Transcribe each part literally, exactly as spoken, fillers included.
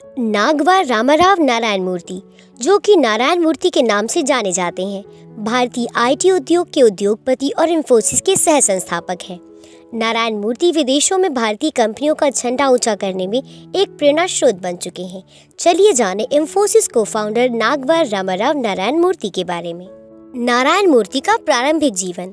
नागवा रामाराव नारायण मूर्ति, जो कि नारायण मूर्ति के नाम से जाने जाते हैं, भारतीय आईटी उद्योग के उद्योगपति और इंफोसिस के सह संस्थापक हैं। नारायण मूर्ति विदेशों में भारतीय कंपनियों का झंडा ऊंचा करने में एक प्रेरणा स्रोत बन चुके हैं। चलिए जाने इंफोसिस को फाउंडर नागवा रामाराव नारायण मूर्ति के बारे में। नारायण मूर्ति का प्रारंभिक जीवन।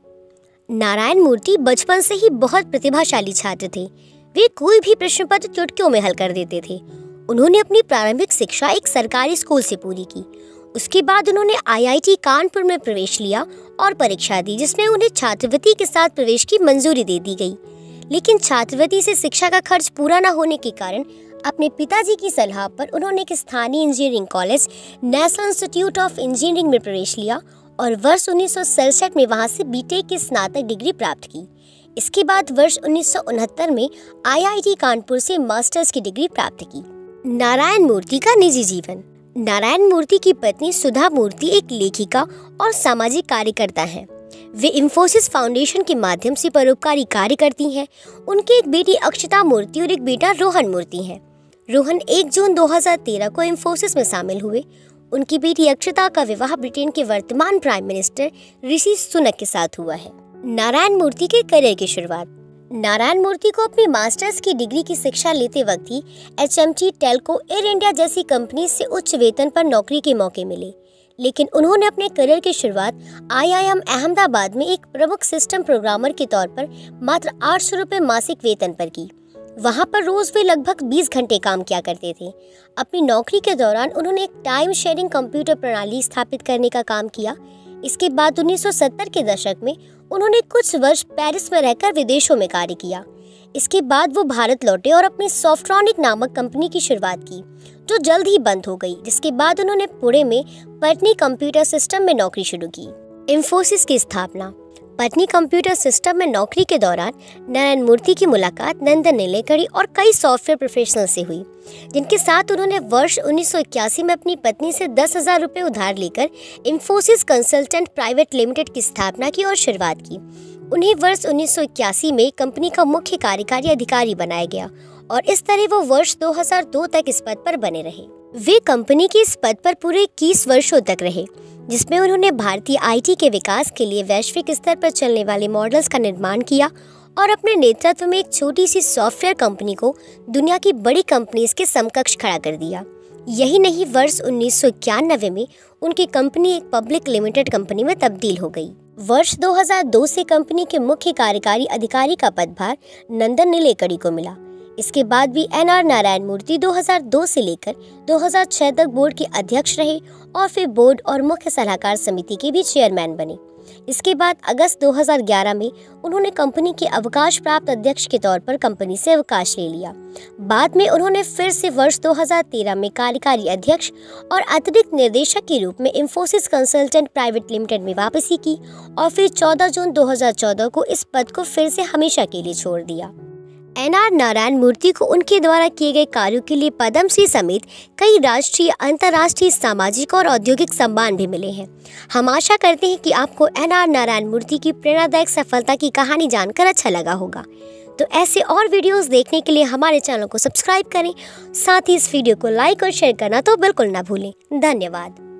नारायण मूर्ति बचपन से ही बहुत प्रतिभाशाली छात्र थे। वे कोई भी प्रश्न पत्र चुटकियों में हल कर देते थे। उन्होंने अपनी प्रारंभिक शिक्षा एक सरकारी स्कूल से पूरी की। उसके बाद उन्होंने आईआईटी कानपुर में प्रवेश लिया और परीक्षा दी, जिसमें उन्हें छात्रवृत्ति के साथ प्रवेश की मंजूरी दे दी गई। लेकिन छात्रवृत्ति से शिक्षा का खर्च पूरा न होने के कारण अपने पिताजी की सलाह पर उन्होंने एक स्थानीय engineering college National Institute of Engineering में प्रवेश लिया और वर्ष उन्नीस सौ सड़सठ में वहां से बीटेक की स्नातक डिग्री प्राप्त की। इसके बाद वर्ष उन्नीस सौ उनहत्तर में आईआईटी कानपुर से मास्टर्स की डिग्री प्राप्त की। नारायण मूर्ति का निजी जीवन। नारायण मूर्ति की पत्नी सुधा मूर्ति एक लेखिका और सामाजिक कार्यकर्ता हैं। वे इंफोसिस फाउंडेशन के माध्यम से परोपकारी कार्य करती हैं। उनकी एक बेटी अक्षता मूर्ति और एक बेटा रोहन मूर्ति है। रोहन एक जून दो हज़ार तेरह को इंफोसिस में शामिल हुए। उनकी बेटी अक्षता का विवाह ब्रिटेन के वर्तमान प्राइम मिनिस्टर ऋषि सुनक के साथ हुआ है। नारायण मूर्ति के करियर की शुरुआत। नारायण मूर्ति को अपनी मास्टर्स की डिग्री की शिक्षा लेते वक्त ही एचएमटी, टेल्को, एयर इंडिया जैसी कंपनी से उच्च वेतन पर नौकरी के मौके मिले। लेकिन उन्होंने अपने करियर की शुरुआत आईआईएम अहमदाबाद में एक प्रमुख सिस्टम प्रोग्रामर के तौर पर मात्र आठ सौ रुपये मासिक वेतन पर की। वहां पर रोज वे लगभग बीस घंटे काम किया करते थे। अपनी नौकरी के दौरान उन्होंने एक टाइम शेयरिंग कंप्यूटर प्रणाली स्थापित करने का काम किया। इसके बाद उन्नीस सौ सत्तर के दशक में उन्होंने कुछ वर्ष पेरिस में रहकर विदेशों में कार्य किया। इसके बाद वो भारत लौटे और अपनी सॉफ्ट्रॉनिक नामक कंपनी की शुरुआत की, जो जल्द ही बंद हो गई। जिसके बाद उन्होंने पुणे में पटनी कंप्यूटर सिस्टम में नौकरी शुरू की। इंफोसिस की स्थापना। पटनी कंप्यूटर सिस्टम में नौकरी के दौरान नारायण मूर्ति की मुलाकात नंदन नीलेकणी और कई सॉफ्टवेयर प्रोफेशनल से हुई, जिनके साथ उन्होंने वर्ष उन्नीस सौ इक्यासी में अपनी पत्नी से दस हजार रुपये उधार लेकर इंफोसिस कंसल्टेंट प्राइवेट लिमिटेड की स्थापना की और शुरुआत की। उन्हें वर्ष उन्नीस सौ इक्यासी में कंपनी का मुख्य कार्यकारी अधिकारी बनाया गया और इस तरह वो वर्ष दो हज़ार दो तक इस पद पर बने रहे। वे कंपनी के इस पद पर पूरे इक्कीस वर्षों तक रहे, जिसमें उन्होंने भारतीय आईटी के विकास के लिए वैश्विक स्तर पर चलने वाले मॉडल्स का निर्माण किया और अपने नेतृत्व में एक छोटी सी सॉफ्टवेयर कंपनी को दुनिया की बड़ी कंपनीज के समकक्ष खड़ा कर दिया। यही नहीं, वर्ष उन्नीस सौ इक्यानवे में उनकी कंपनी एक पब्लिक लिमिटेड कंपनी में तब्दील हो गई। वर्ष दो हज़ार दो से कंपनी के मुख्य कार्यकारी अधिकारी का पदभार नंदन नीलेकणी को मिला। इसके बाद भी एन आर नारायण मूर्ति दो हज़ार दो से लेकर दो हज़ार छह तक बोर्ड के अध्यक्ष रहे और फिर बोर्ड और मुख्य सलाहकार समिति के भी चेयरमैन बने। इसके बाद अगस्त दो हज़ार ग्यारह में उन्होंने कंपनी के अवकाश प्राप्त अध्यक्ष के तौर पर कंपनी से अवकाश ले लिया। बाद में उन्होंने फिर से वर्ष दो हज़ार तेरह में कार्यकारी अध्यक्ष और अतिरिक्त निर्देशक के रूप में इंफोसिस कंसल्टेंट प्राइवेट लिमिटेड में वापसी की और फिर चौदह जून दो हज़ार चौदह को इस पद को फिर से हमेशा के लिए छोड़ दिया। एन आर नारायण मूर्ति को उनके द्वारा किए गए कार्यों के लिए पद्मश्री समेत कई राष्ट्रीय, अंतर्राष्ट्रीय, सामाजिक और औद्योगिक सम्मान भी मिले हैं। हम आशा करते हैं कि आपको एन आर नारायण मूर्ति की प्रेरणादायक सफलता की कहानी जानकर अच्छा लगा होगा। तो ऐसे और वीडियोस देखने के लिए हमारे चैनल को सब्सक्राइब करें। साथ ही इस वीडियो को लाइक और शेयर करना तो बिल्कुल ना भूलें। धन्यवाद।